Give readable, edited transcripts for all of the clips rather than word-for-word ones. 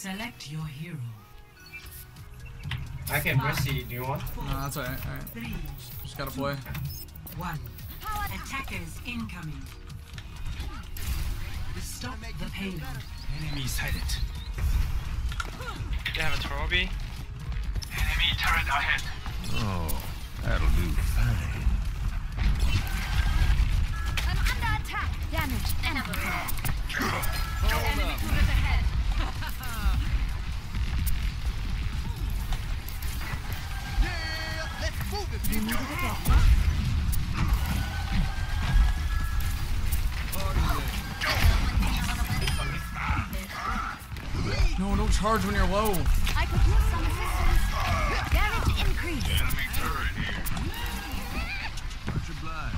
Select your hero. I can mercy. Do you want? No, that's alright. Alright. 3, Just gotta play. 1. Attackers incoming. Stop the payload. Enemy sighted. You have a Torobi? Enemy turret ahead. Oh, that'll do fine. I'm under attack. Damage. Amplified. Enemy turret ahead. Yeah, let's move it. You needed a get. No, don't charge when you're low. I could use some assistance. Damage increase. Enemy turret here. Watch your blind.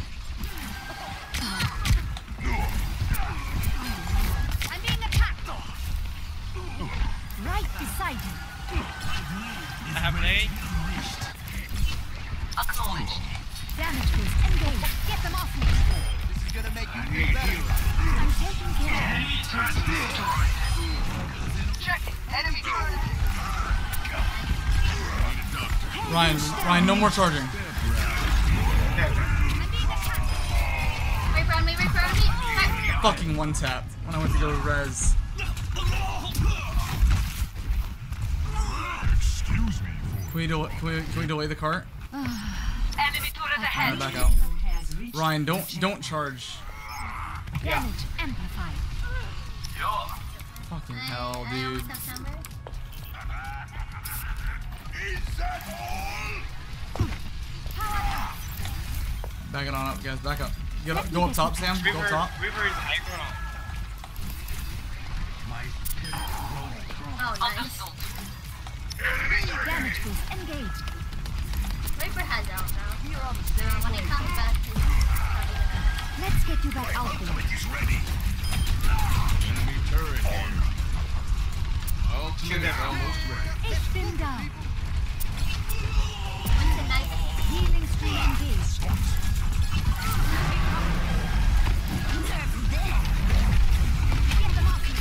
I'm being attacked. Right beside you. I have an A. Acknowledged. Damage boost engaged. Get them off me. This is gonna make you feel better. I'm taking care. Enemy turret destroyed. Check. Enemy turret. Ryan, no more charging. I'm being attacked. Right around me, right around me. Hi. Fucking one tapped when I went to go res. Excuse me. Can we delay the cart? Enemy turret ahead. Back out. Has reached Ryan, don't charge. Damage amplified. Fucking hell, dude. Back it on up, guys. Back up. Get up. Go up top, Sam. Go up top. Reaper is aggro. Oh, nice. Damage boost engaged. Reaper has out now. When it comes back, let's get you back out there. He's ready. Enemy turret here. Ultimate is almost ready. It's been done. Healing stream engaged. Get them off me.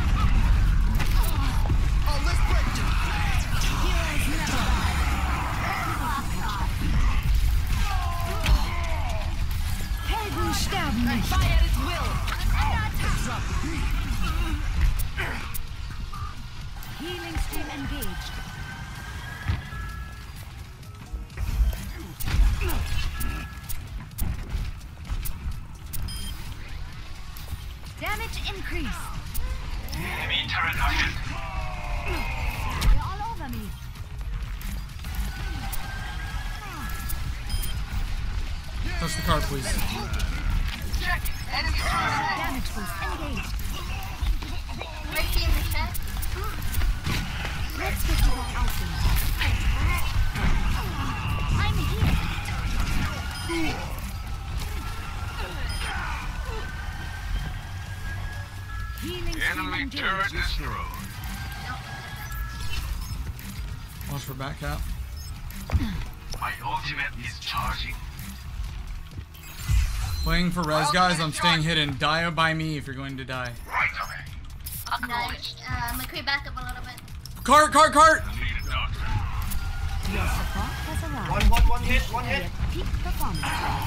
Oh, let's break them. Heroes never die. Helden sterben nicht. Fire at will. Healing stream engaged. Damage increase. Enemy turret ahead. They're all over me. Touch the cart, please. Check. Enemy turret. Damage boost engaged. Right in the chest. Let's get you back out there. I'm here. Healing stream Enemy engaged. turret destroyed. Watch for back cap. My ultimate is charging. Playing for res, guys. I'm staying hidden. Die by me if you're going to die. Right away. Nice. McCree, back up a little bit. Cart! I need a doctor. Your support has arrived. One hit. One hit. Peak performance.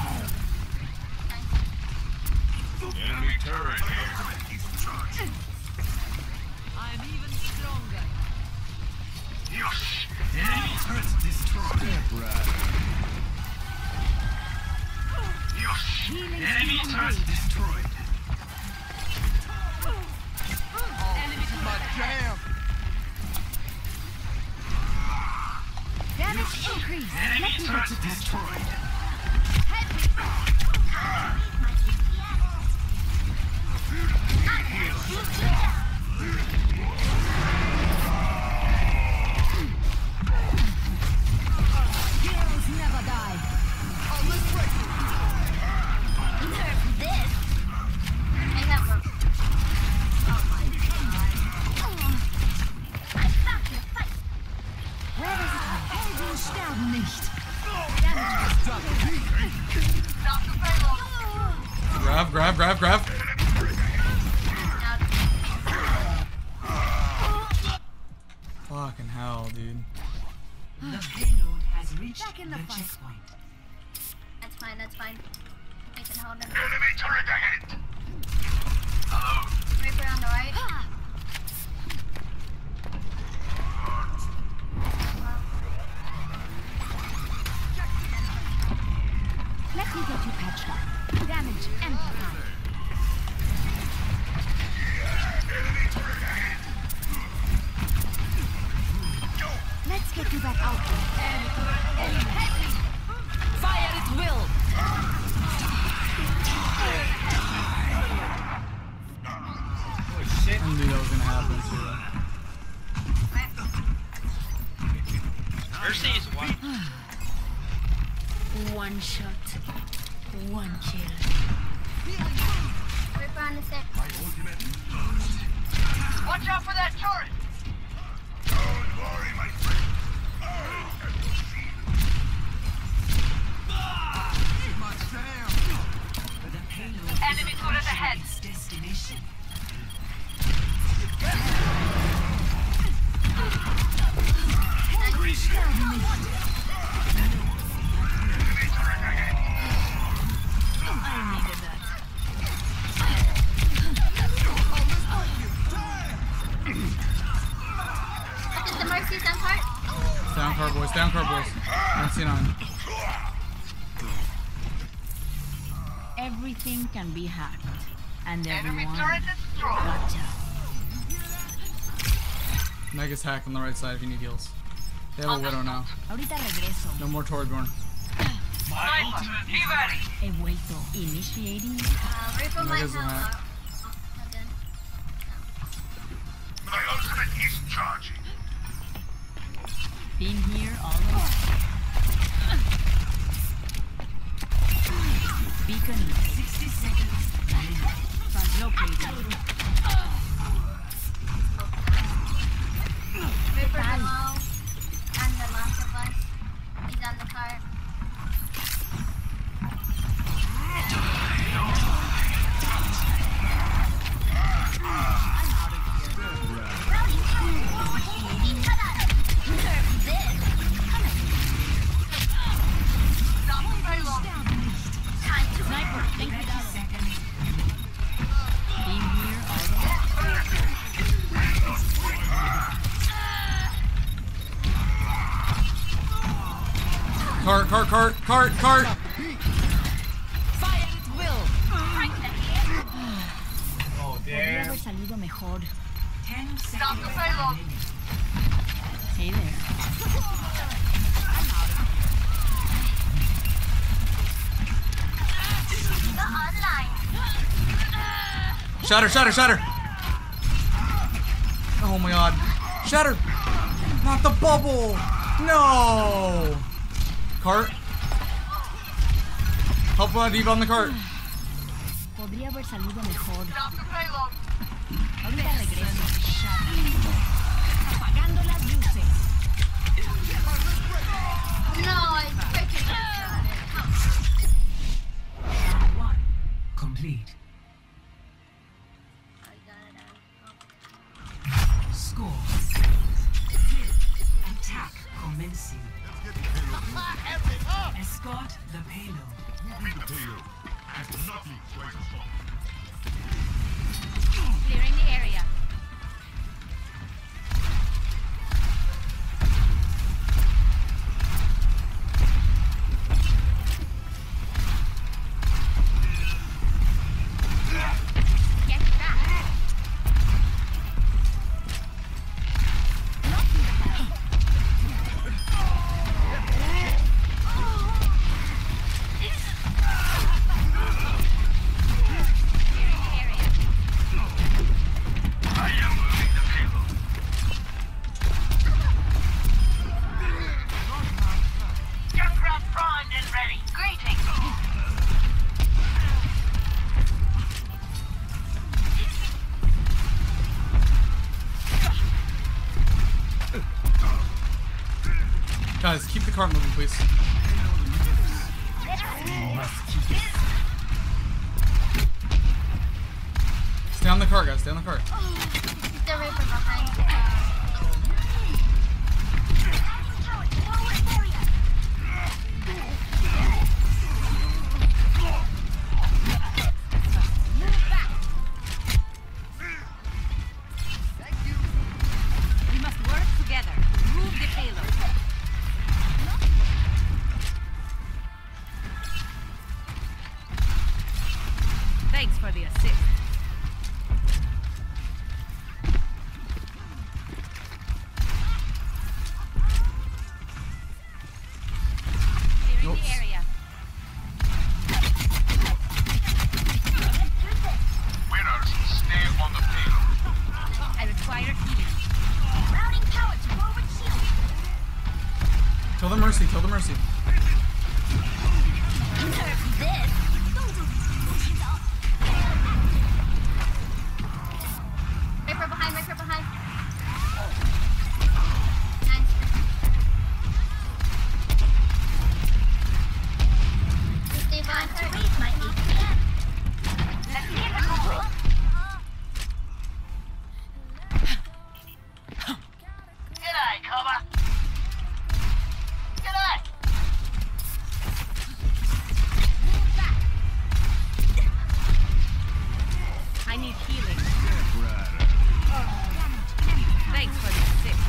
Enemy turret here. He's in charge. I'm even stronger. Yosh. Enemy turret destroyed. Right. Yosh. Healing Enemy stream turret engaged. destroyed. This is my jam. Damage increase. Enemy Let me turret get you back. destroyed. Heroes never die. Oh, let's break them. Nerf this. I have a. Oh my god. I suck your fight. Where is it? Helden sterben nicht. Stop the payload. Grab. The payload has reached Back in the fight. checkpoint. That's fine, that's fine. We can hold him. Enemy turret ahead. Hello. Reaper on the right. Let me get you patched up. Damage amplified. Let's get you back out there. Fire at will! Oh shit. I knew that was gonna happen too. Mercy is one. One shot. One kill. Reaper on the six. Watch out for that turret! Don't worry, my friend. The payload Enemy turret ahead. its destination. Look at the Mercy down part. Down card boys, down card boys. 99. Everything can be hacked. And Enemy everyone. turret destroyed. Gotcha. Mega's hack on the right side if you need heals. They have a widow now. Ahorita regreso. No more Torbjorn. Sniper, be ready. He vuelto. Initiating. Reaper might Mega's have not. not good. My ultimate is charging. Been here all along. Beacon 60 seconds. translocated. Reaper below. And the last of us. He's on the cart. Sniper, thank you. 30 seconds. Been here all along. Cart. Fire at will! Oh Podría damn. haber salido mejor. 10 Stop the seconds. payload. Hey there. Shatter. Oh my god. Shatter. Not the bubble. No. Cart. Help Diva on the cart. Podría haber salido mejor. Stop the payload. Ahorita regreso. Apagando las luces. No, I freaking got it. Round 1. Complete. I got it. Score. Attack commencing. Escort the payload. Clearing the area. Get back. Junkrat primed and ready. Greetings. Guys, keep the cart moving, please. Stay on the cart, guys. Stay on the cart. The Reaper behind. Thanks for the assist. Clearing Oops. the area. Winners stay on the payload. I require healing. Routing power to forward shield. Kill the Mercy, kill the Mercy. This. Reaper behind, Reaper behind. Nice. Stay behind her. Raise my APM. Let's get her going. G'day, Cobber. G'day. I need healing. Thanks for the assist.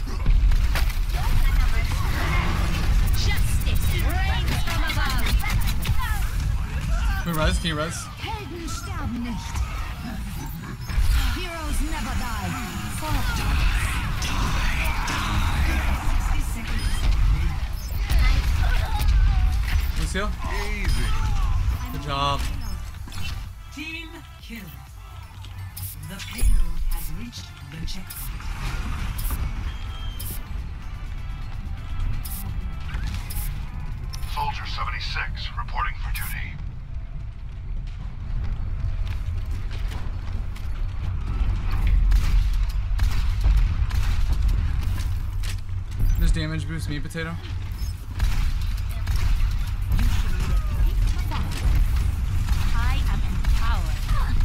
Justice reigns from above. Can you res? Can you res? Helden sterben nicht. Heroes never die. Lucio? Easy. Good job. Team kill. The payload has reached the checkpoint. Soldier 76 reporting for duty. Does damage boost me, Potato? I am empowered.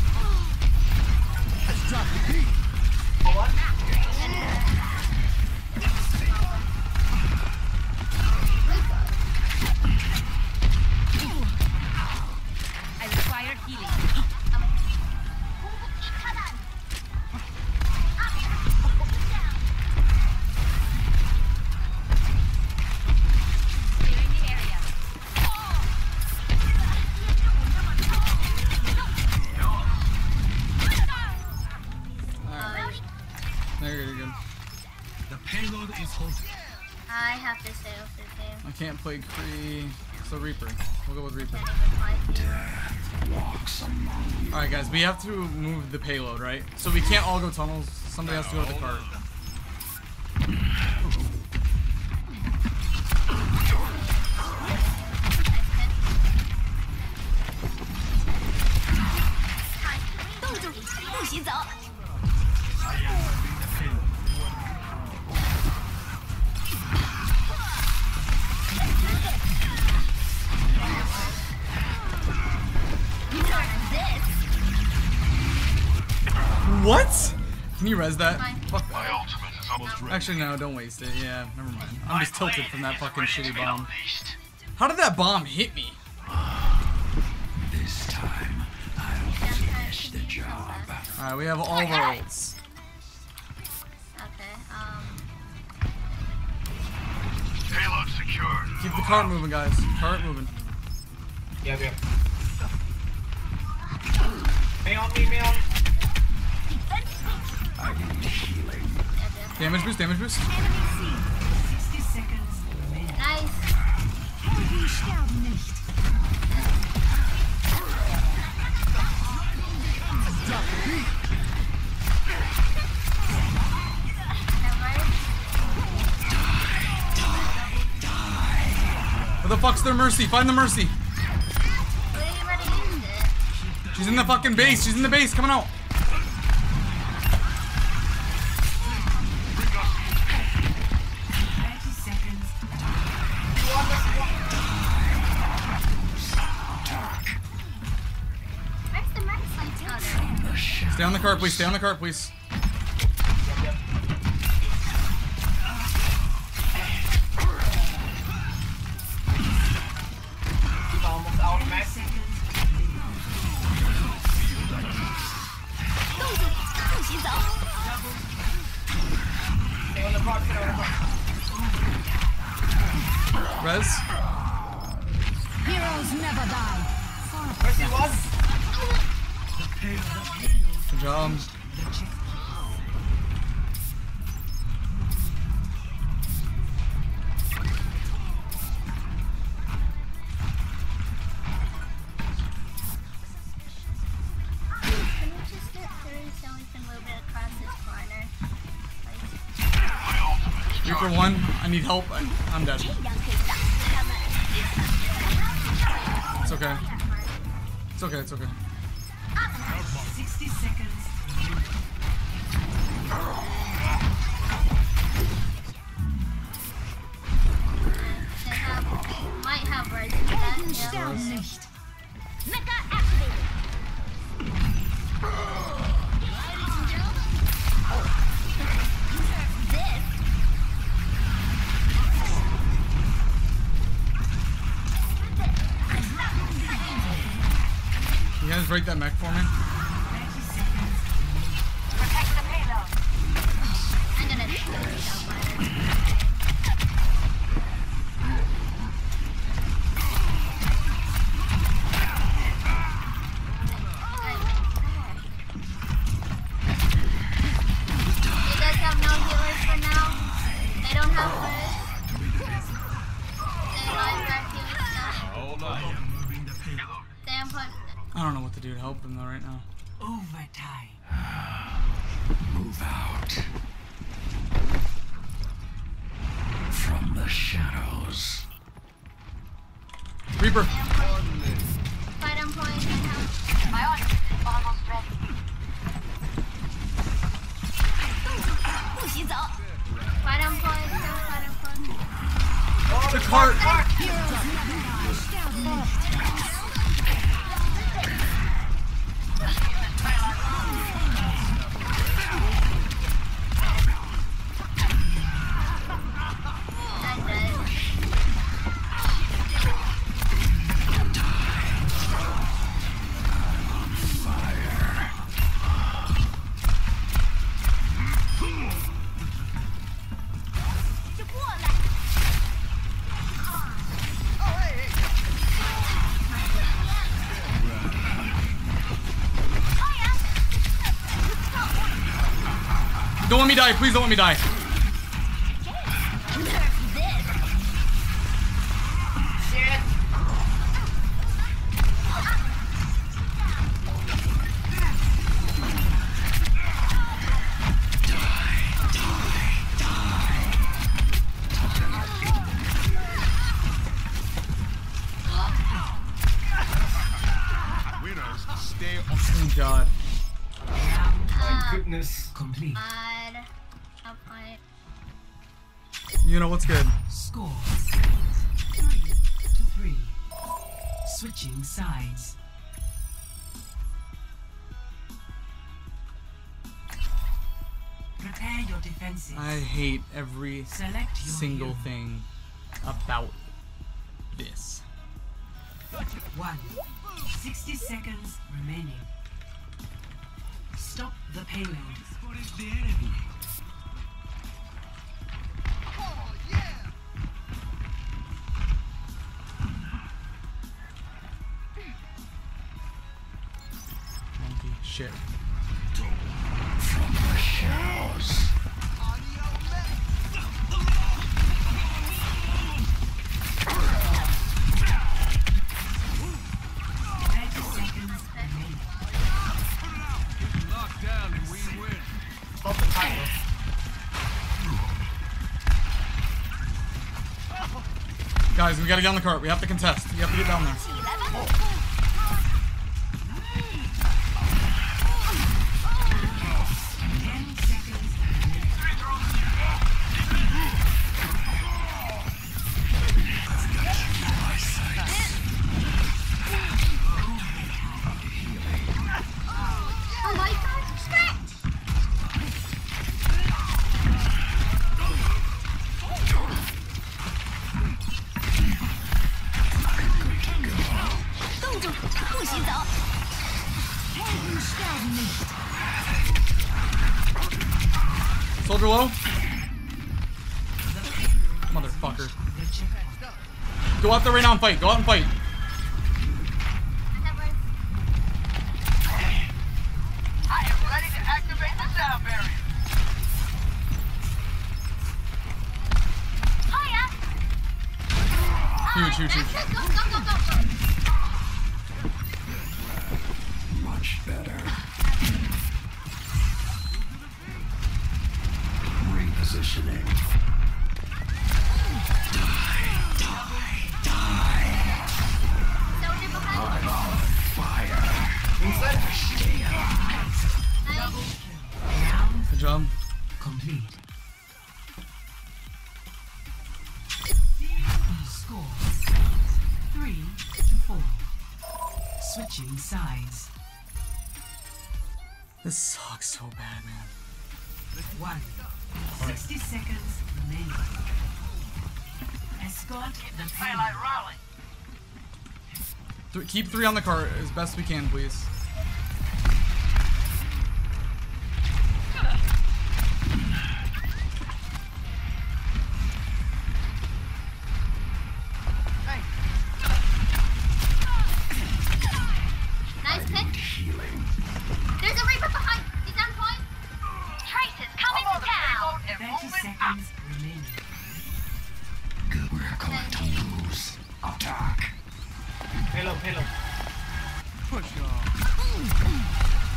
I require healing. Clearing the area. No, you're good. The payload is halted. I have to stay with this game. I can't play Kree, so Reaper. We'll go with Reaper. Can't even fight you. Alright guys, we have to move the payload, right? So we can't all go tunnels. Somebody has to go to the cart. What? Can you res that? Fine. Fuck My that. ultimate is almost ready. Actually, no, don't waste it. Yeah, never mind. I'm just tilted from that fucking shitty bomb. Unleashed. How did that bomb hit me? This time, I'll finish the job. Alright, we have all of our ults. Okay, Payload secured. Keep the cart moving, guys. Cart moving. Yeah. May on me, may on. Damage boost, damage boost. 60 seconds remaining. nice. Helden sterben nicht. Where the fuck's their Mercy? Find the Mercy. We already used it. She's in the fucking base. She's in the base. Coming out. 30 seconds. Where's the Mercy? Oh, there. Stay on the cart, please. Stay on the cart, please. Almost out of max. Stay on the clock, stay on the clock. Res. Heroes never die. Mercy was. Good job. Can we just get through so we can move it across this corner? Like, Reaper 1, I need help. I'm dead. It's okay. It's okay, it's okay. 60 seconds. they have, might have words for that. Helden Yeah. sterben nicht. Mecha activated. This. You guys break that mech for me? Protect the payload. I'm gonna do it. You guys have no healers for now? They don't have first? They like our healing stuff? Hold on. Damn, put... I don't know what to do to help them though right now. Overtime. Move out from the shadows. Reaper! Fight on point, I have... My ultimate is almost ready. 不洗澡。 Fight on point, still fight on point. Oh, The cart! Sterben nicht. I'm dead. Don't let me die, please don't let me die. shit. Winners stay on. Thank God. My goodness. Complete. God. No point. You know what's good? Score 3-3. Switching sides. Prepare your defenses. I hate every Select your single hero. thing about this. 60 seconds remaining. Stop the payload. What is the enemy? Monkey shit. From the shadows. Locked down and we win. Stop the title. Guys, we gotta get on the cart. We have to contest. You have to get down there. 10 seconds. Oh my god, stretch! Helden sterben nicht. Soldier low. Motherfucker. The checkpoint. Go out there right now and fight. Go out and fight. I have words. Huge, huge, huge. Go, go, go, go, go. Much better. Repositioning. Soldier behind. I'm on fire. Inside. Nice. Good job. Complete. Score 3-4. Switching sides. This sucks so bad, man. 60 seconds remaining. Escort the payload. Keep 3 on the cart as best we can, please. Nice pick. Healing. There's a Reaper behind. He's on point. Traitors coming to town. 30 seconds remaining. We're going to lose. Attack. Payload, payload. Push off.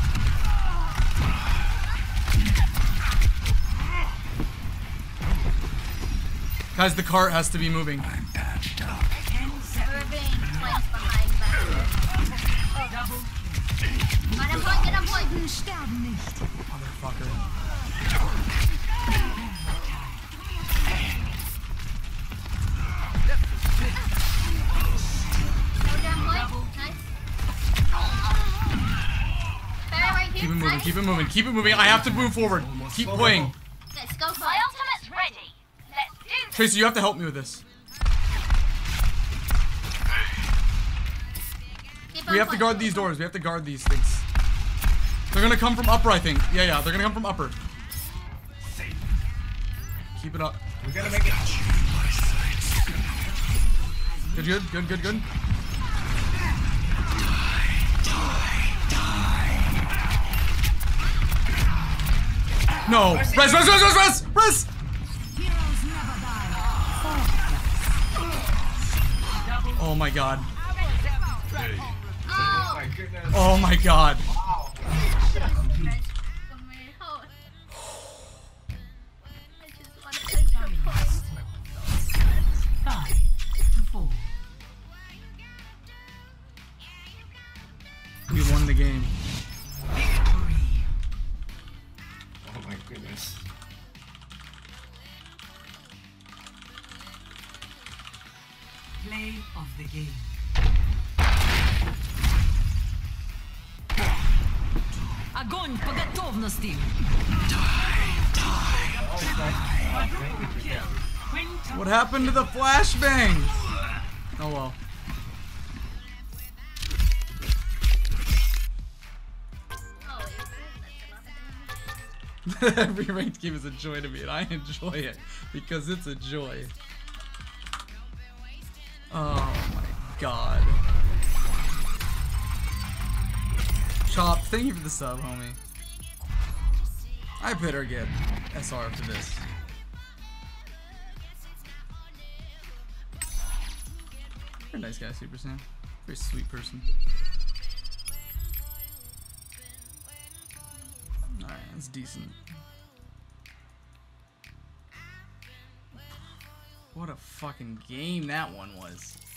Guys, the cart has to be moving. I'm patched up. 10 We're seconds. being flanked behind. Double. Get on point, get on point. Helden sterben nicht. Motherfucker. Soldier on point. Nice. Barry right here. Keep it moving, Nice. keep it moving, keep it moving. I have to move forward. Keep playing. Let's go for My it. ultimate's ready. Let's do this. Tracer, you have to help me with this. Keep We on have to point. guard these doors. We have to guard these things. They're gonna come from upper, I think. Yeah, they're gonna come from upper. Keep it up. We gotta make it. Good. No! Res! Heroes never die. Oh my god. Oh. My goodness. Oh my god. Wow. I just want an extra point. 5-4. We won the game. Victory. Oh my goodness. Play of the game. Огонь по готовности. What happened to the flashbangs? Oh well. Oh, that's a lot of damage. Every ranked game is a joy to me, and I enjoy it because it's a joy. Oh my god. Chop, thank you for the sub, homie. I better get SR for this. You're a nice guy, Super Sam. Very sweet person. Alright, that's decent. What a fucking game that one was.